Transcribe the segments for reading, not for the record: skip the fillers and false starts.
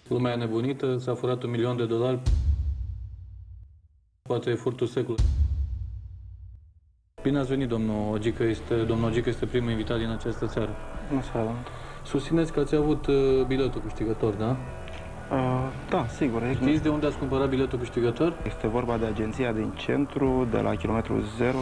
Lumea e nebunită, s-a furat $1.000.000. Poate e furtul secolului. Bine ați venit, domnul Ogică. Domnul Ogică este primul invitat din această seară. Nu s-a Susțineți că ați avut biletul câștigător, da? Da, sigur. Știți de unde ați cumpărat biletul câștigător? Este vorba de agenția din centru, de la kilometrul 0.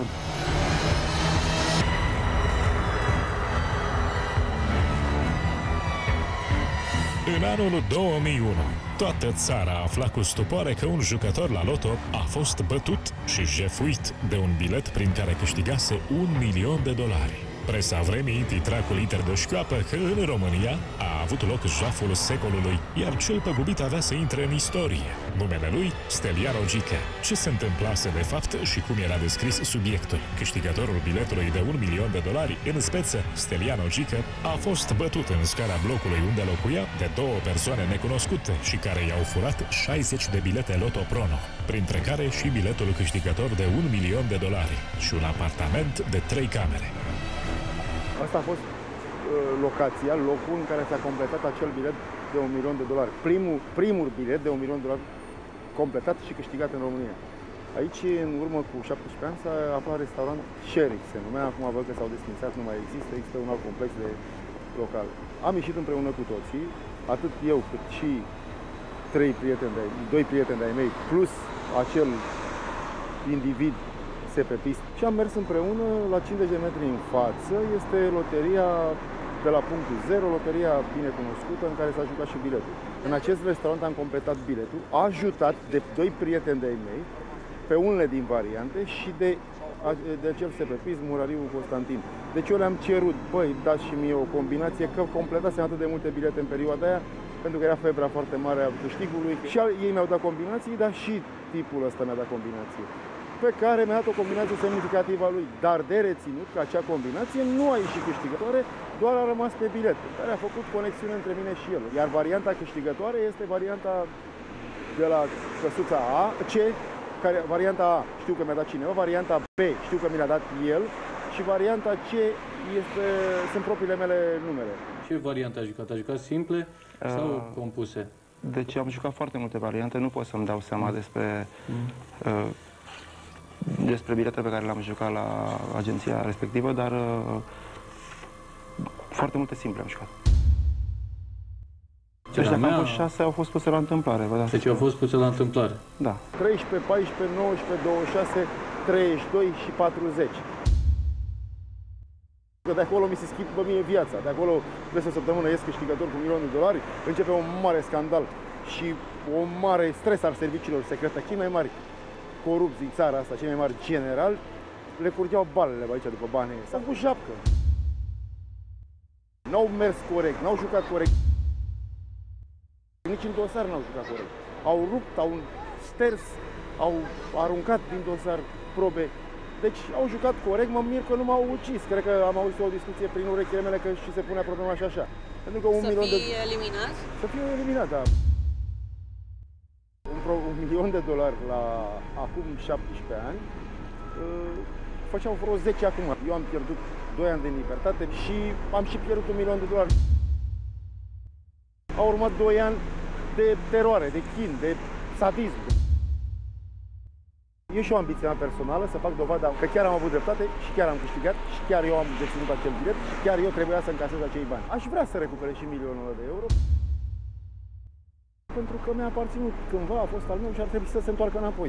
În anul 2001, toată țara afla cu stupoare că un jucător la loto a fost bătut și jefuit de un bilet prin care câștigase $1.000.000. Presa vremii titra cu literi de șchioapă că în România a avut loc jaful secolului, iar cel păgubit avea să intre în istorie. Numele lui, Stelian Ogică. Ce se întâmplase de fapt și cum era descris subiectul? Câștigătorul biletului de $1.000.000, în speță, Stelian Ogică, a fost bătut în scara blocului unde locuia de două persoane necunoscute și care i-au furat 60 de bilete Loto Prono, printre care și biletul câștigător de $1.000.000 și un apartament de 3 camere. Asta a fost locația, locul în care s-a completat acel bilet de $1.000.000. Primul bilet de $1.000.000 completat și câștigat în România. Aici, în urmă cu 17 ani, s-a aflat restaurant Sheriff, se numea, acum văd că s-au desfințat, nu mai există un alt complex de local. Am ieșit împreună cu toții, atât eu cât și doi prieteni de-ai mei, plus acel individ SPP-ist, și am mers împreună la 50 de metri în față. Este loteria de la punctul 0, loteria bine cunoscută în care s-a jucat și biletul. În acest restaurant am completat biletul, ajutat de doi prieteni de-ai mei, pe unele din variante și de acel SPP-ist, Murariu Constantin. Deci eu le-am cerut, băi, dați și mie o combinație, că completasem atât de multe bilete în perioada aia, pentru că era febra foarte mare a câștigului. Și ei mi-au dat combinații, dar și tipul ăsta mi-a dat combinație, pe care mi-a dat o combinație semnificativă a lui. Dar de reținut că acea combinație nu a ieșit câștigătoare, doar a rămas pe bilet, care a făcut conexiune între mine și el. Iar varianta câștigătoare este varianta de la căsuța A, varianta A știu că mi-a dat cineva, varianta B știu că mi l-a dat el și varianta C sunt propriile mele numere. Ce variante a jucat? A jucat simple sau compuse? Deci am jucat foarte multe variante, nu pot să-mi dau seama despre bilete pe care le-am jucat la agenția respectivă, dar foarte multe simple am jucat. Deci dacă am fost 6, au fost puse la întâmplare. Deci au fost puse la întâmplare? Da. 13, 14, 19, 26, 32 și 40. De acolo mi se schimbă mie viața. De acolo, peste o săptămână, ies câștigător cu $1.000.000, începe un mare scandal și o mare stres al serviciilor secrete, cei mai mari corupți din țara asta, cei mai mari generali, le curgeau balele aici după bani. S-a făcut japcă. N-au mers corect, n-au jucat corect. Nici în dosar n-au jucat corect. Au rupt, au sters, au aruncat din dosar probe. Deci au jucat corect, mă mir că nu m-au ucis. Cred că am auzit o discuție prin urechile mele că și se punea problema și așa. Pentru că să fie eliminat? Să fie eliminat, da. $1.000.000 la acum 17 ani făceau vreo 10 acum. Eu am pierdut 2 ani de libertate și am și pierdut $1.000.000. Au urmat 2 ani de teroare, de chin, de sadism. E și o ambiție mea personală să fac dovada că chiar am avut dreptate și chiar am câștigat și chiar eu am deținut acel bilet și chiar eu trebuia să încasez acei bani. Aș vrea să recuperez și €1.000.000. Pentru că mi-a aparținut cândva, a fost al meu și ar trebui să se întoarcă înapoi.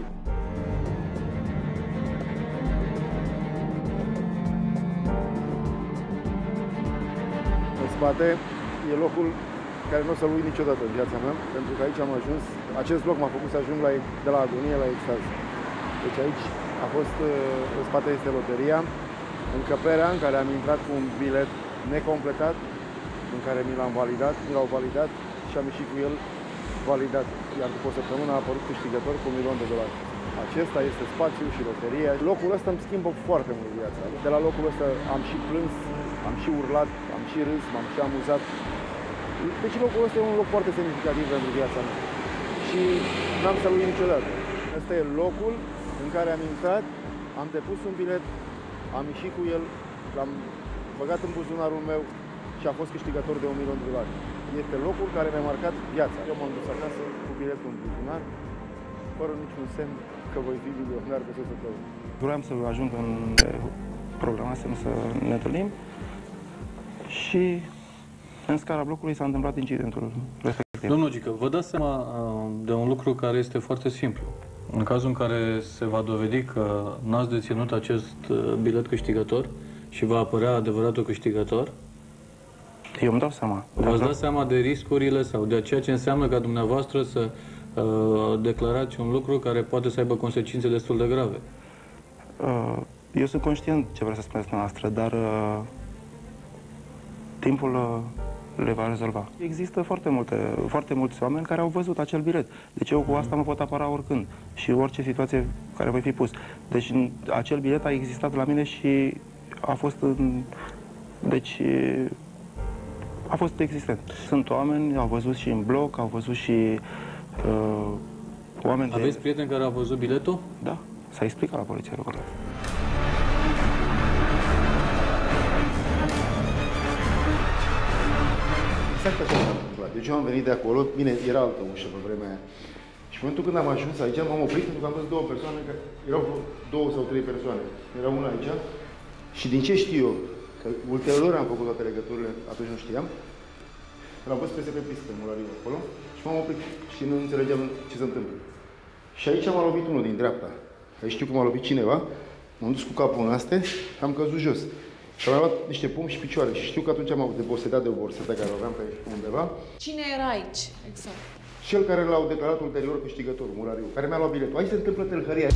În spate e locul care nu o să-l uit niciodată în viața mea, pentru că aici am ajuns, acest loc m-a făcut să ajung de la agonie la extaz. Deci aici a fost, în spate este loteria, încăperea în care am intrat cu un bilet necompletat, în care mi l-au validat și am ieșit cu el validat, iar după o săptămână a apărut câștigător cu $1.000.000. Acesta este spațiul și loteria. Locul ăsta îmi schimbă foarte mult viața. De la locul ăsta am și plâns, am și urlat, am și râs, m-am și amuzat. Deci locul ăsta e un loc foarte semnificativ pentru viața mea. Și n-am să-l uit niciodată. Ăsta e locul în care am intrat, am depus un bilet, am ieșit cu el, l-am băgat în buzunarul meu și a fost câștigător de $1.000.000. Este locul care mi-a marcat viața. Eu m-am dus acasă cu biletul în buzunar, fără niciun semn că voi fi milionar pe soțul tău. Vreau să ajung unde programasem să ne întâlnim și în scara blocului s-a întâmplat incidentul respectiv. Domnul Gică, vă dați seama de un lucru care este foarte simplu. În cazul în care se va dovedi că n-ați deținut acest bilet câștigător și va apărea adevăratul câștigător, Eu îmi dau seama. v-ați dat seama de riscurile sau de ceea ce înseamnă ca dumneavoastră să declarați un lucru care poate să aibă consecințe destul de grave. Eu sunt conștient ce vreau să spuneți dumneavoastră, dar timpul le va rezolva. Există foarte mulți oameni care au văzut acel bilet. Deci eu cu asta mă pot apăra oricând și orice situație care voi fi pus. Deci acel bilet a existat la mine și a fost a fost existent. Sunt oameni, au văzut și în bloc, au văzut și oameni Aveți prieteni care au văzut biletul? Da, s-a explicat la poliție lucrurile. Exact așa s-a întâmplat. Deci eu am venit de acolo, bine, era altă ușă pe vremea aia. Și în momentul când am ajuns aici, m-am oprit pentru că am văzut două persoane, că erau două sau trei persoane. Era una aici și din ce știu eu, că ulterior am făcut toate legăturile, atunci nu știam, l-am văzut pe pistă, Mulariu, acolo, și m-am oprit și nu înțelegeam ce se întâmplă. Și aici m-a lovit unul din dreapta. Aici știu că m-a lovit cineva, m-am dus cu capul în astea și am căzut jos. Și am luat niște pumni și picioare și știu că atunci am avut debosetat de o borsetă care o aveam pe aici undeva. Cine era aici? Exact. Cel care l-au declarat ulterior câștigător, Mulariu, care mi-a luat biletul. Aici se întâmplă tâlhăria.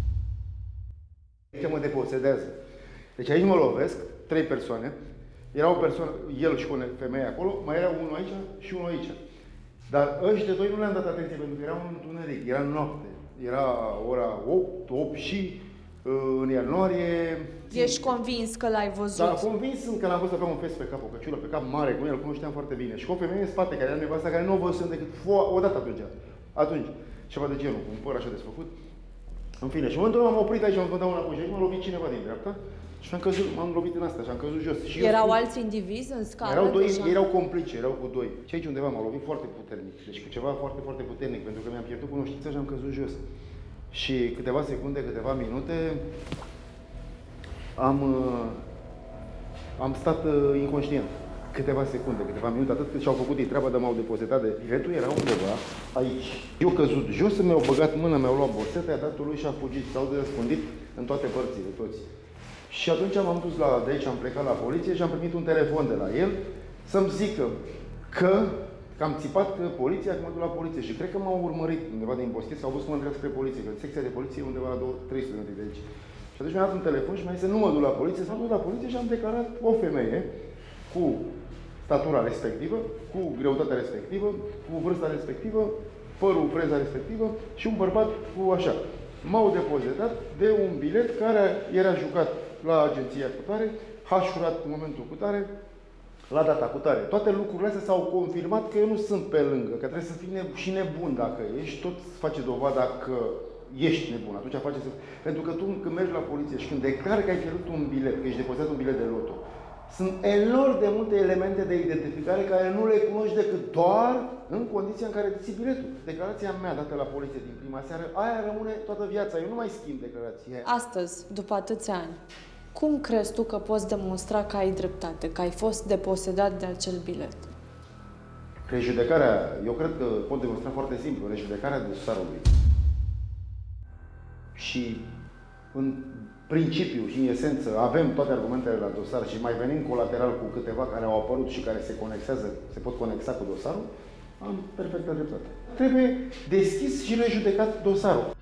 Aici mă deposedează. Deci aici mă lovesc, trei persoane. Era o persoană, el și o femeie acolo, mai era unul aici și unul aici. Dar ăștia doi nu le-am dat atenție pentru că era un întuneric, era noapte. Era ora 8 și în ianuarie. Ești convins că l-ai văzut? Da, convins sunt că l-am văzut avea un fest pe cap, o căciulă pe cap mare, cu el, îl cunoșteam foarte bine. Și cu o femeie în spate, care era nevasta, care nu o văzusem decât o dată atunci. Atunci, ceva de genul, cu un păr așa desfăcut. În fine, și în momentul ăla m-am oprit aici, m-am dat înapoi și aici m-a lovit cineva din dreapta. Și am căzut, m-am lovit în asta și am căzut jos. Și erau alți indivizi în scară? Erau doi, erau complici, erau cu doi. Și aici undeva m-a lovit foarte puternic. Deci cu ceva foarte, foarte puternic, pentru că mi-am pierdut cunoștința și am căzut jos. Și câteva secunde, câteva minute, am stat inconștient. Câteva secunde, câteva minute, atât cât și-au făcut ei treaba, dar m-au depozitat de biletul, era undeva aici. Eu căzut jos, mi-au băgat mâna, mi-au luat borseta, i-a dat lui și a fugit. S-au răspândit în toate părțile, toți. Și atunci m-am dus de aici, am plecat la poliție și am primit un telefon de la el să-mi zică că am țipat că poliția, că mă duc la poliție. Și cred că m-au urmărit undeva din Boschet, s-au văzut că mă îndrept spre poliție, că secția de poliție e undeva la 300 de aici. Și atunci mi-a dat un telefon și mi-a zis să nu mă duc la poliție, s-a dus la poliție și am declarat o femeie cu statura respectivă, cu greutatea respectivă, cu vârsta respectivă, părul, freza respectivă și un bărbat cu așa. M-au depozitat de un bilet care era jucat la agenția cu tare, hașurat în momentul cu tare, la data cu tare. Toate lucrurile astea s-au confirmat că eu nu sunt pe lângă, că trebuie să fii și nebun dacă ești, tot face dovada că ești nebun. Atunci face să... Pentru că tu când mergi la poliție și când declari că ai pierdut un bilet, că ești depozitat un bilet de loto, sunt enorm de multe elemente de identificare care nu le cunoști decât doar în condiția în care deții biletul. Declarația mea dată la poliție din prima seară, aia rămâne toată viața. Eu nu mai schimb declarația. Astăzi, după atâția ani, cum crezi tu că poți demonstra că ai dreptate, că ai fost deposedat de acel bilet? Rejudecarea, eu cred că pot demonstra foarte simplu, rejudecarea dosarului. Și în principiu și în esență avem toate argumentele la dosar și mai venim colateral cu câteva care au apărut și care se pot conexa cu dosarul, am perfectă dreptate. Trebuie deschis și rejudecat dosarul.